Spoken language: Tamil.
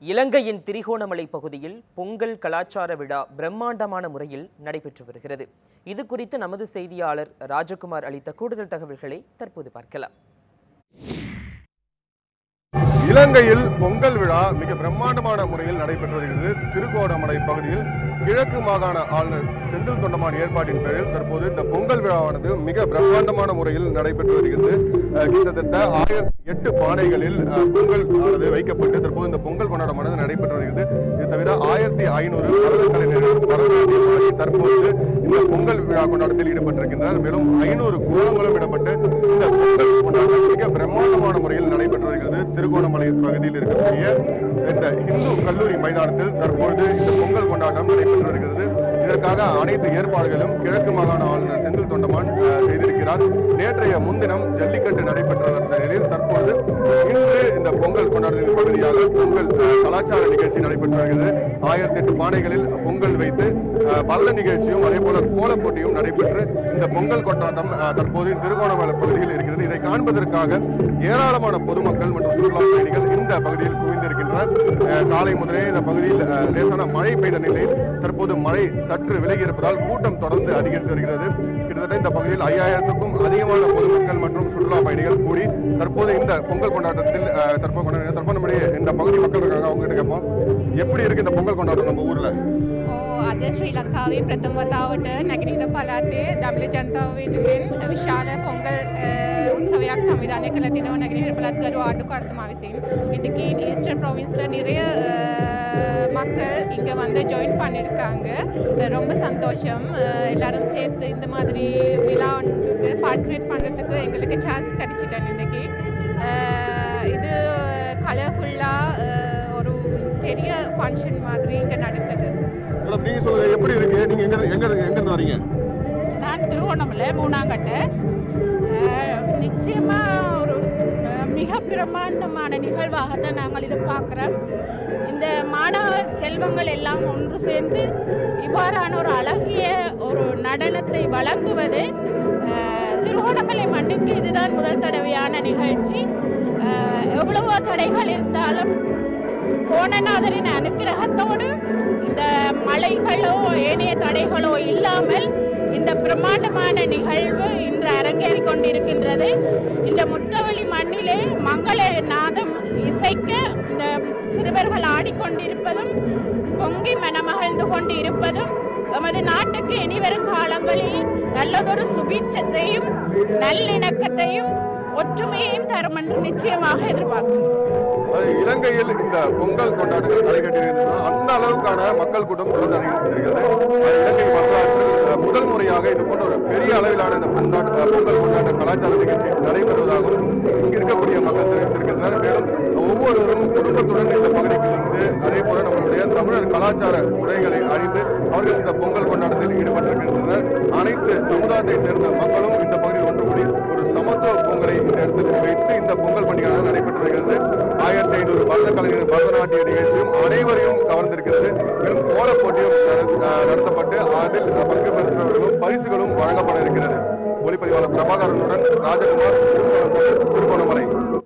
இலங்கையின் திரிகோணமலை பகுதியில் பொங்கல் கலாச்சார விழா பிரம்மாண்டமான முறையில் நடைபெற்று வருகிறது. இது குறித்து நமது செய்தியாளர் ராஜகுமார் அளித்த கூடுதல் தகவல்களை தற்போது பார்க்கலாம். இலங்கையில் பொங்கல் விழா மிக பிரம்மாண்டமான முறையில் நடைபெற்று வருகிறது. திருகோணமலை பகுதியில் கிழக்கு மாகாண ஆளுநர் செந்தில் தொண்டமான் ஏற்பாட்டின் பேரில் தற்போது இந்த பொங்கல் விழாவானது மிக பிரம்மாண்டமான முறையில் நடைபெற்று வருகிறது. கிட்டத்தட்ட 1008 பானைகளில் பொங்கல் ஆனது வைக்கப்பட்டு தற்போது இந்த பொங்கல் கொண்டாட்டமானது நடைபெற்று வருகிறது. இது தவிர 1500 நடன கலைஞர்கள் பரதநாட்டியம் ஆடி தற்போது இந்த பொங்கல் விழா கொண்டாட்டத்தில் ஈடுபட்டிருக்கின்றனர். மேலும் 500 கோலங்களும் இடப்பட்டு இந்த பொங்கல் கொண்டாட்டம் மிக பிரம்மாண்டமான முறையில் நடைபெற்று வருகிறது. திருகோணமலை பகுதியில் இருக்கக்கூடிய இந்த இந்து கல்லூரி மைதானத்தில் தற்போது இந்த பொங்கல் கொண்டாட்டம் நடைபெற்று வருகிறது. இதற்காக அனைத்து ஏற்பாடுகளும் கிழக்கு மாகாண ஆளுநர் செந்தில் தொண்டமான் செய்திருக்கிறார். நேற்றைய முன்தினம் ஜல்லிக்கட்டு நடைபெற்று வந்த நிலையில் தற்போது இன்று இந்த பொங்கல் கொண்டாட்டத்தின் பகுதியாக பொங்கல் கலாச்சார நிகழ்ச்சி நடைபெற்று வருகிறது. 1008 பானைகளில் பொங்கல் வைத்து பரத நிகழ்ச்சியும் அதே போல கோல போட்டியும் நடைபெற்று இந்த பொங்கல் கொண்டாட்டம் தற்போது திருகோணமலை பகுதியில் இருக்கிறது. இதை காண்பதற்காக ஏராளமான பொதுமக்கள் மற்றும் சுற்றுலா பயணிகள் இந்த பகுதியில் குவிந்திருக்கின்றனர். காலை முதலே இந்த பகுதியில் லேசான மழை பெய்த நிலையில் தற்போது மழை சற்று விலகி இருப்பதால் கூட்டம் தொடர்ந்து அதிகரித்து வருகிறது. கிட்டத்தட்ட இந்த பகுதியில் 5000க்கும் அதிகமான பொதுமக்கள் மற்றும் சுற்றுலா பயணிகள் கூடி தற்போது இந்த பொங்கல் கொண்டாட்டத்தில் தற்போது நம்முடைய இந்த பகுதி மக்கள் இருக்காங்க. அவங்க கிட்ட கேட்போம், எப்படி இருக்கு இந்த பொங்கல் கொண்டாட்டம் நம்ம ஊர்ல? අද ශ්‍රී ලංකාවේ ප්‍රථම වතාවට නැගෙනහිර පළාතේ දමිළ ජනතාව වෙනුවෙන් විශාල පොංගල් උත්සවයක් සංවිධානය කළ තිනවා නැගෙනහිර පළාත් ගරු ආණ්ඩුකාරතුමා විසින්. இன்னைக்கு ஈஸ்டர்ன் ப்ராவின்ஸ்ல நிறைய மக்கள் இங்க வந்து ஜாயின் பண்ணிருக்காங்க. ரொம்ப சந்தோஷம். எல்லாரும் சேர்த்து இந்த மாதிரி விழாவுக்கு பார்ட்டிசிபேட் பண்றதுக்கு எங்களுக்கு சான்ஸ் கிடைச்சிட்டேன். இன்னைக்கு இது கலர்ஃபுல்லா ஒரு பெரிய ஃபங்க்ஷன் மாதிரி இங்க நடக்குது. நீங்க சொல்லுங்க, எப்படி இருக்கு? நீங்க எங்க வரீங்க? நான் திருவோணமலை மூணாங்கட்டு. நிச்சயமா ஒரு மிக பிரமாண்டமான நிகழ்வாகத்தான் நாங்கள் இதை பார்க்குறோம். இந்த மாணவ செல்வங்கள் எல்லாம் ஒன்று சேர்ந்து இவ்வாறான ஒரு அழகிய ஒரு நடனத்தை வழங்குவது திருவோணமலை மண்ணுக்கு இதுதான் முதல் தடவையான நிகழ்ச்சி. எவ்வளவோ தடைகள் இருந்தாலும் கோணநாதரின் அனுக்கிரகத்தோடு இந்த மலைகளோ ஏனைய தடைகளோ இல்லாமல் இந்த பிரம்மாண்டமான நிகழ்வு இன்று அரங்கேறி கொண்டிருக்கின்றது. இந்த முத்தவெளி மண்ணிலே மங்கள நாதம் இசைக்க இந்த சிறுவர்கள் ஆடிக்கொண்டிருப்பதும் பொங்கி மனமகிழ்ந்து கொண்டு இருப்பதும் எமது நாட்டுக்கு இனிவரும் காலங்களில் நல்லதொரு சுபீட்சத்தையும் நல்லிணக்கத்தையும் ஒற்றுமையையும் தரும் என்று நிச்சயமாக எதிர்பார்க்கிறோம். இலங்கையில் இந்த பொங்கல் கொண்டாட்டங்கள் நடைபெற்றிருக்கிறது. அந்த அளவுக்கான மக்கள் கூட்டம் தொடர்ந்து அதிகரித்திருக்கிறது. இலங்கை வரலாற்றில் முதல் முறையாக இது போன்ற ஒரு பெரிய அளவிலான இந்த பொங்கல் கொண்டாட்ட கலாச்சார நிகழ்ச்சி நடைபெறுவதாகவும் இங்கு இருக்கக்கூடிய மக்கள் தெரிவித்திருக்கின்றனர். மேலும் ஒவ்வொருவரும் குடும்பத்துடன் இந்த பகுதிக்கு வந்து அதே போல நம்மளுடைய தமிழர் கலாச்சார முறைகளை அறிந்து அவர்கள் இந்த பொங்கல் கொண்டாட்டத்தில் ஈடுபட்டிருக்கின்றனர். அனைத்து சமுதாயத்தை சேர்ந்த மக்களும் இந்த பகுதியில் ஒன்று கூடி ஒரு சமத்துவ பொங்கலை இந்த இடத்தில் வைத்து இந்த பொங்கல் பண்டிகையானது நடைபெற்று வருகிறது. 1500 பரத கலைஞர் பரதநாட்டிய நிகழ்ச்சியும் அனைவரையும் கவர்ந்திருக்கிறது. மேலும் கோல போட்டியும் நடத்தப்பட்டு அதில் பங்கு பெற்றவர்களும் பரிசுகளும் வழங்கப்பட இருக்கிறது. ஒளிப்பதிவாளர் பிரபாகரனுடன் ராஜகுமார், திருகோணமலை.